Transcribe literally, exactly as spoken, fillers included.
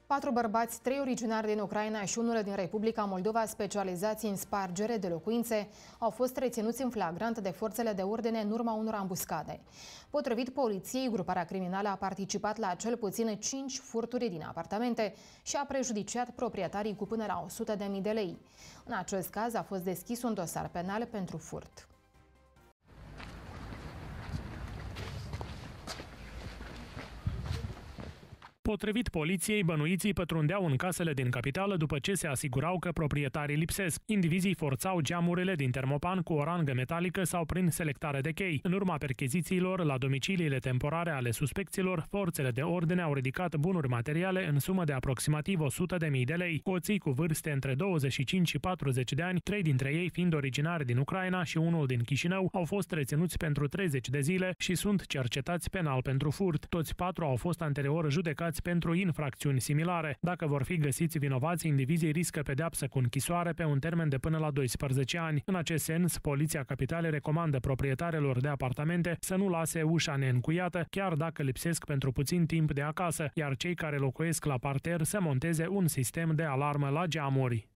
Patru bărbați, trei originari din Ucraina și unul din Republica Moldova, specializați în spargere de locuințe, au fost reținuți în flagrant de forțele de ordine în urma unor ambuscade. Potrivit poliției, gruparea criminală a participat la cel puțin cinci furturi din apartamente și a prejudiciat proprietarii cu până la o sută de mii de lei. În acest caz a fost deschis un dosar penal pentru furt. Potrivit poliției, bănuiții pătrundeau în casele din capitală după ce se asigurau că proprietarii lipsesc. Indivizii forțau geamurile din termopan cu o rangă metalică sau prin selectare de chei. În urma perchezițiilor la domiciliile temporare ale suspecților, forțele de ordine au ridicat bunuri materiale în sumă de aproximativ o sută de mii de lei. Hoții cu vârste între douăzeci și cinci și patruzeci de ani, trei dintre ei fiind originari din Ucraina și unul din Chișinău, au fost reținuți pentru treizeci de zile și sunt cercetați penal pentru furt. Toți patru au fost anterior judecați pentru infracțiuni similare. Dacă vor fi găsiți vinovați, indivizii riscă pedeapsă cu închisoare pe un termen de până la doisprezece ani. În acest sens, Poliția Capitalei recomandă proprietarilor de apartamente să nu lase ușa neîncuiată, chiar dacă lipsesc pentru puțin timp de acasă, iar cei care locuiesc la parter să monteze un sistem de alarmă la geamuri.